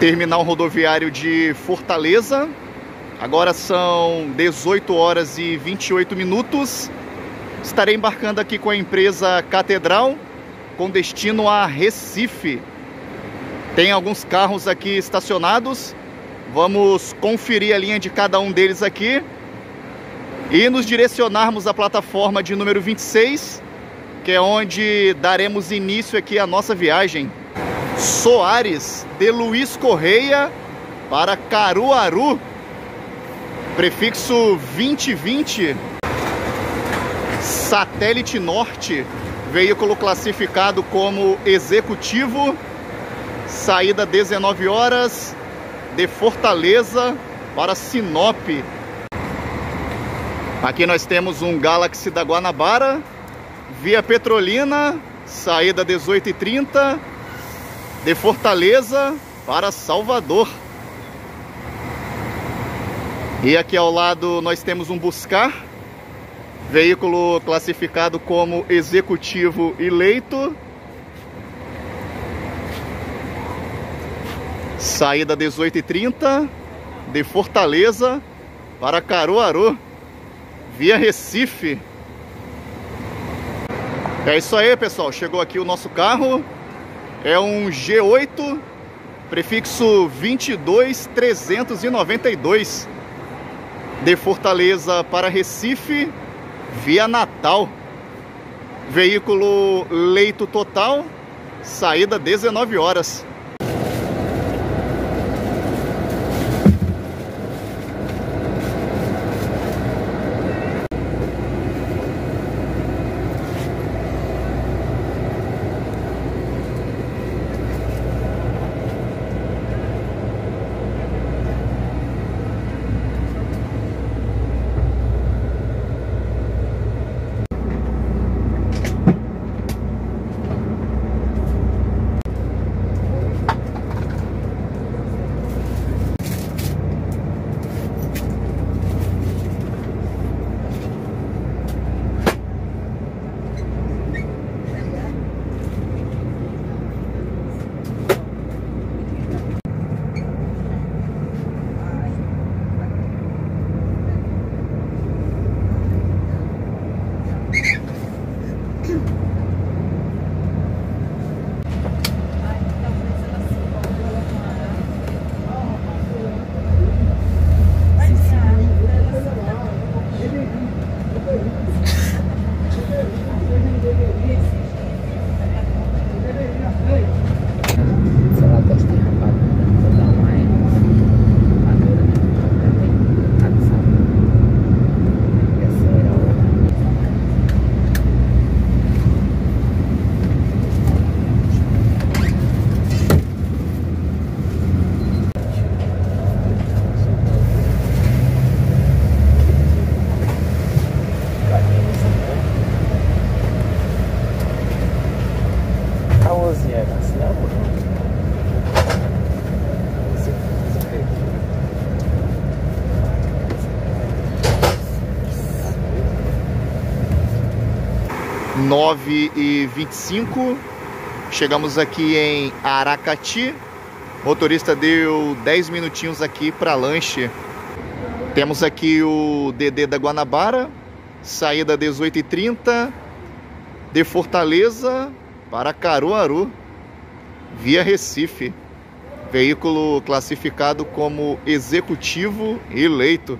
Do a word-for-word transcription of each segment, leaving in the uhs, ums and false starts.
Terminal rodoviário de Fortaleza. Agora são dezoito horas e vinte e oito minutos. Estarei embarcando aqui com a empresa Catedral, com destino a Recife. Tem alguns carros aqui estacionados. Vamos conferir a linha de cada um deles aqui e nos direcionarmos à plataforma de número vinte e seis, que é onde daremos início aqui à nossa viagem. Soares de Luiz Correia para Caruaru, prefixo vinte vinte. Satélite Norte, veículo classificado como executivo, saída dezenove horas, de Fortaleza para Sinop. Aqui nós temos um Galaxy da Guanabara, via Petrolina, saída dezoito e trinta, de Fortaleza para Salvador. E aqui ao lado nós temos um Buscar, veículo classificado como executivo eleito, saída dezoito e trinta, de Fortaleza para Caruaru, via Recife. É isso aí, pessoal, chegou aqui o nosso carro. É um G oito, prefixo vinte e dois trezentos e noventa e dois, de Fortaleza para Recife, via Natal. Veículo leito total, saída dezenove horas. nove e vinte e cinco, chegamos aqui em Aracati. O motorista deu dez minutinhos aqui para lanche. Temos aqui o D D da Guanabara, saída dezoito e trinta, de Fortaleza para Caruaru, via Recife. Veículo classificado como executivo eleito,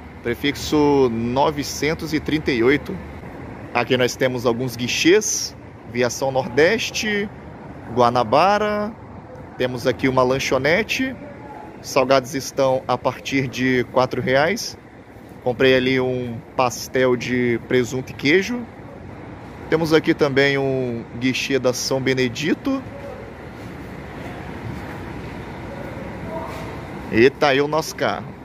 prefixo novecentos e trinta e oito. Aqui nós temos alguns guichês, Viação Nordeste, Guanabara. Temos aqui uma lanchonete. Salgados estão a partir de quatro reais. Comprei ali um pastel de presunto e queijo. Temos aqui também um guichê da São Benedito. E tá aí o nosso carro.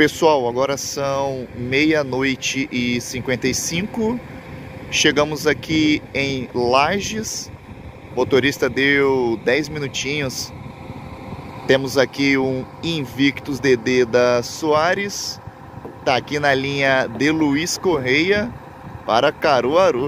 Pessoal, agora são meia-noite e cinquenta e cinco. Chegamos aqui em Lages. O motorista deu dez minutinhos. Temos aqui um Invictus D D da Soares. Tá aqui na linha de Luiz Correia para Caruaru.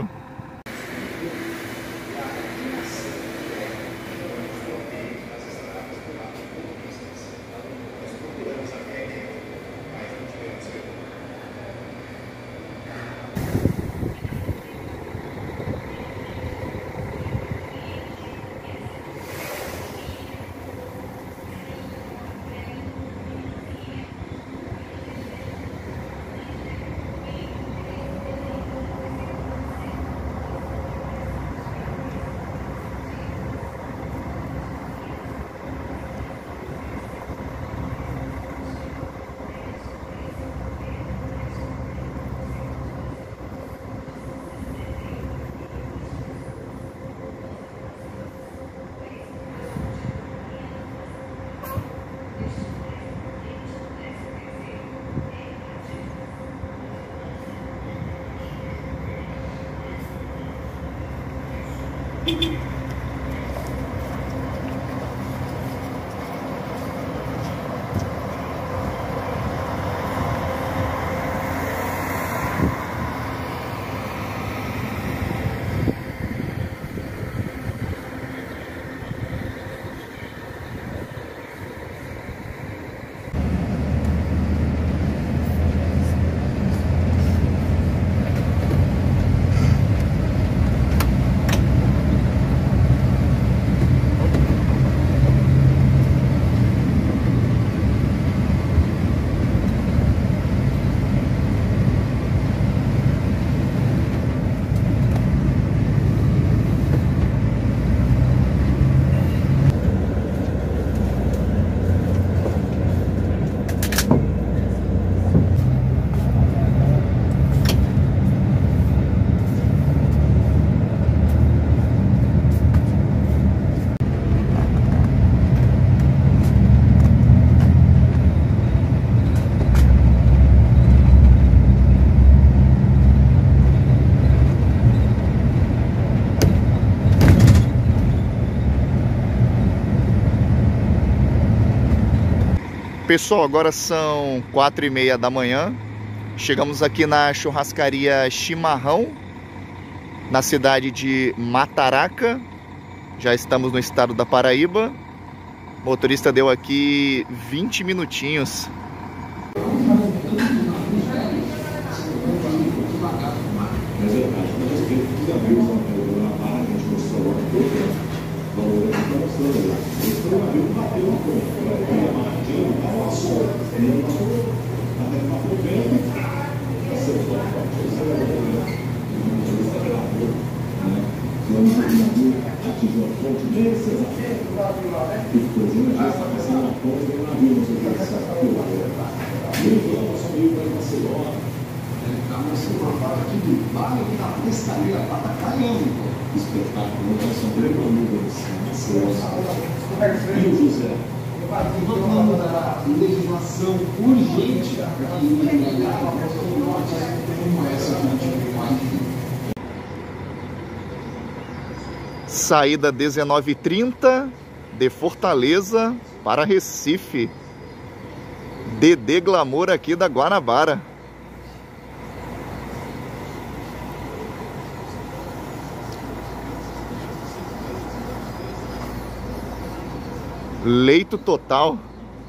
Pessoal, agora são quatro e meia da manhã. Chegamos aqui na churrascaria Chimarrão, na cidade de Mataraca. Já estamos no estado da Paraíba. O motorista deu aqui vinte minutinhos. E o José, vamos da legislação urgente como essa que a gente faz. Saída dezenove e trinta de Fortaleza para Recife. D D Glamour aqui da Guanabara. Leito total.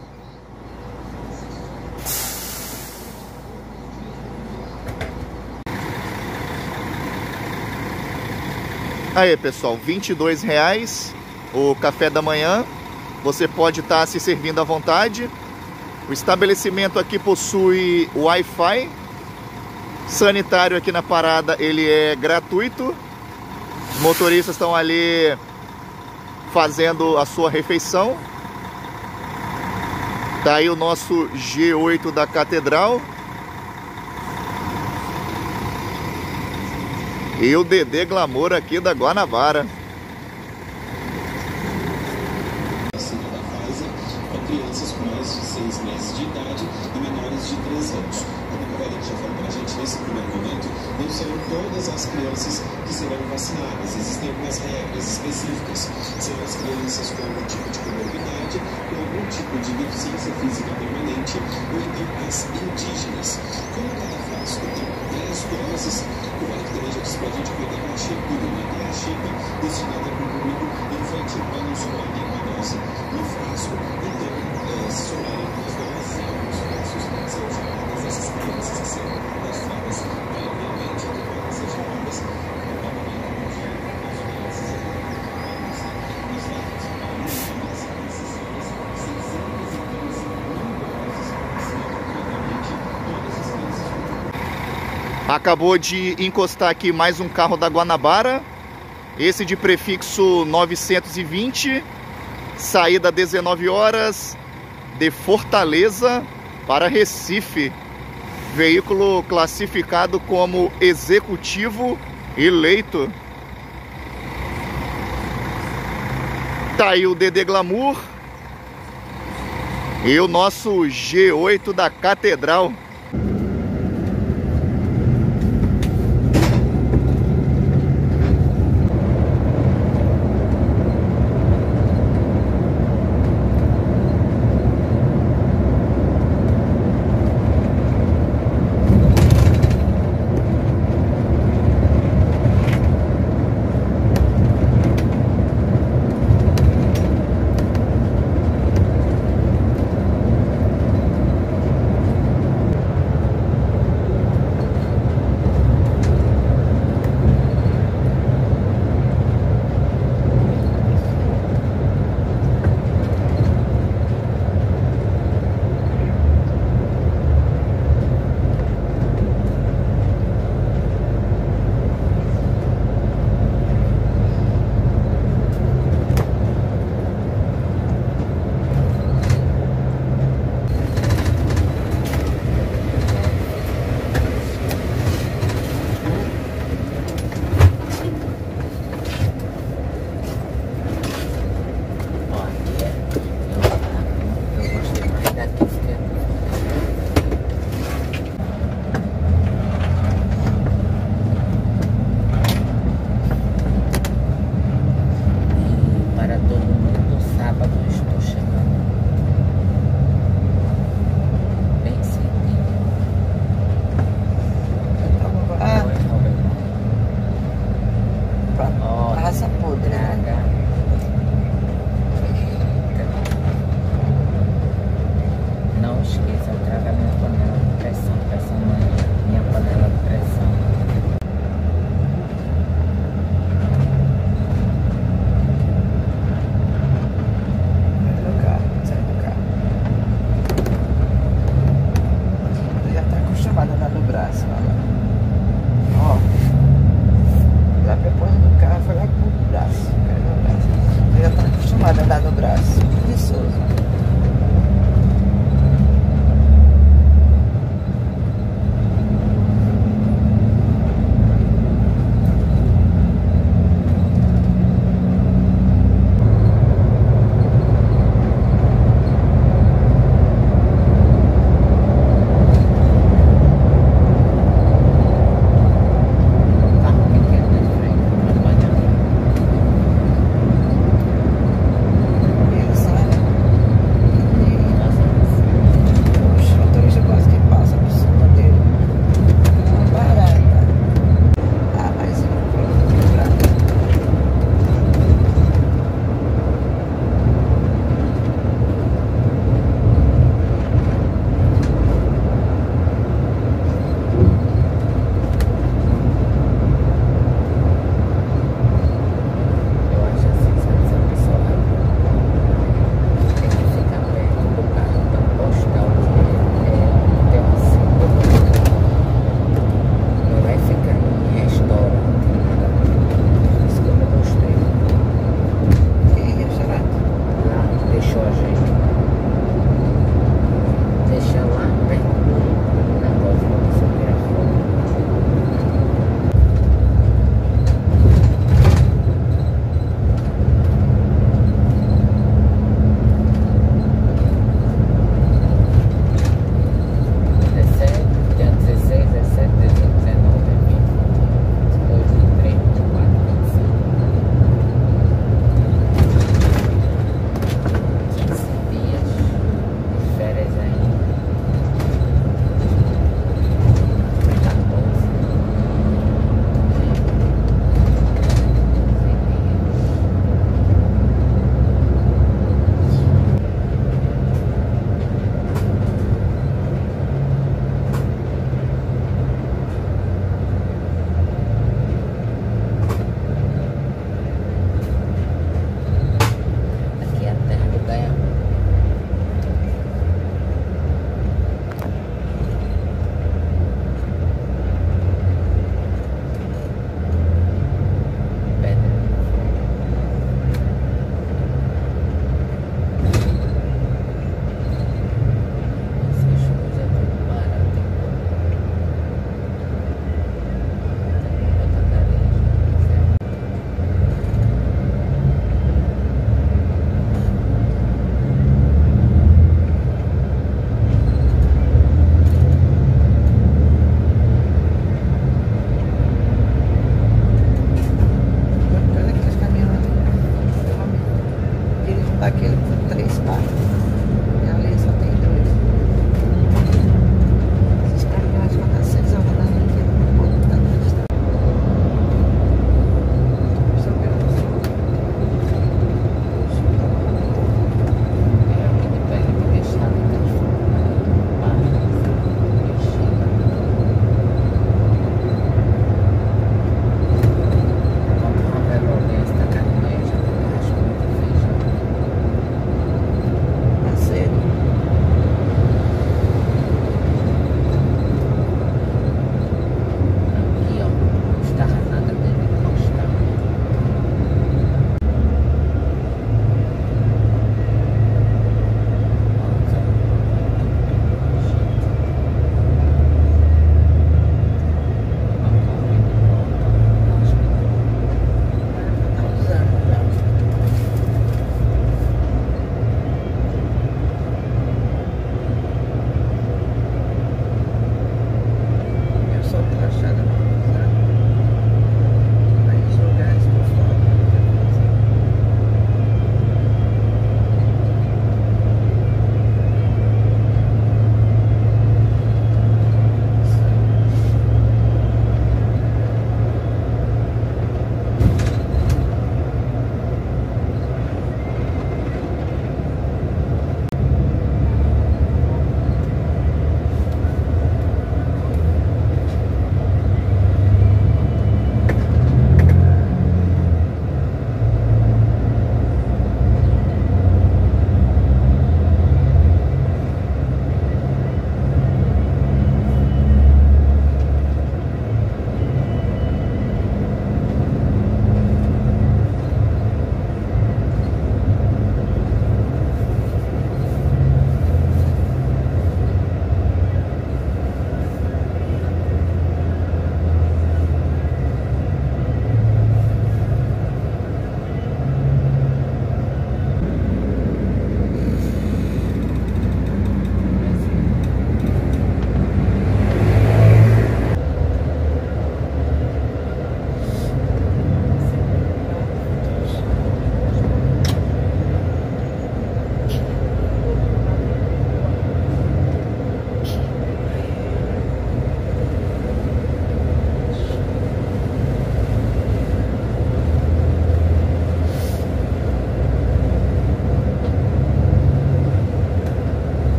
Aí, pessoal, vinte e dois reais o café da manhã. Você pode estar se servindo à vontade. O estabelecimento aqui possui Wi-Fi. Sanitário aqui na parada, ele é gratuito. Os motoristas estão ali fazendo a sua refeição. Tá aí o nosso G oito da Catedral. E o D D Glamour aqui da Guanabara. Vacina da Pfizer para crianças com mais de seis meses de idade e menores de todas as crianças que serão vacinadas. Existem algumas regras específicas. São as crianças com algum tipo de comorbidade, com algum tipo de deficiência física permanente, ou então as indígenas. Como cada frasco tem dez doses, o Marco também já disse para a gente que vai ter uma chip, vai ter a chip destinada para o público infantil, para não somar nenhuma dose no frasco. Então, é, se somarem duas doses, alguns frascos são chamadas essas crianças que serão cadastradas previamente, que podem ser chamadas provavelmente as crianças Acabou de encostar aqui mais um carro da Guanabara, esse de prefixo novecentos e vinte, saída dezenove horas, de Fortaleza para Recife. Veículo classificado como executivo eleito. Tá aí o D D Glamour e o nosso G oito da Catedral. Ó, lá pra porta do carro, foi lá pro braço, caiu no braço.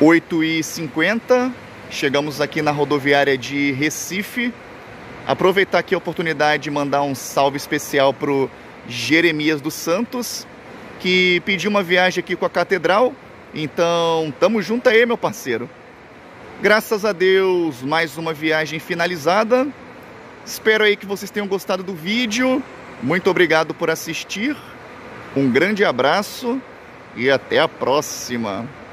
oito e cinquenta, chegamos aqui na rodoviária de Recife. Aproveitar aqui a oportunidade de mandar um salve especial para o Jeremias dos Santos, que pediu uma viagem aqui com a Catedral. Então, tamo junto aí, meu parceiro. Graças a Deus, mais uma viagem finalizada. Espero aí que vocês tenham gostado do vídeo. Muito obrigado por assistir. Um grande abraço e até a próxima.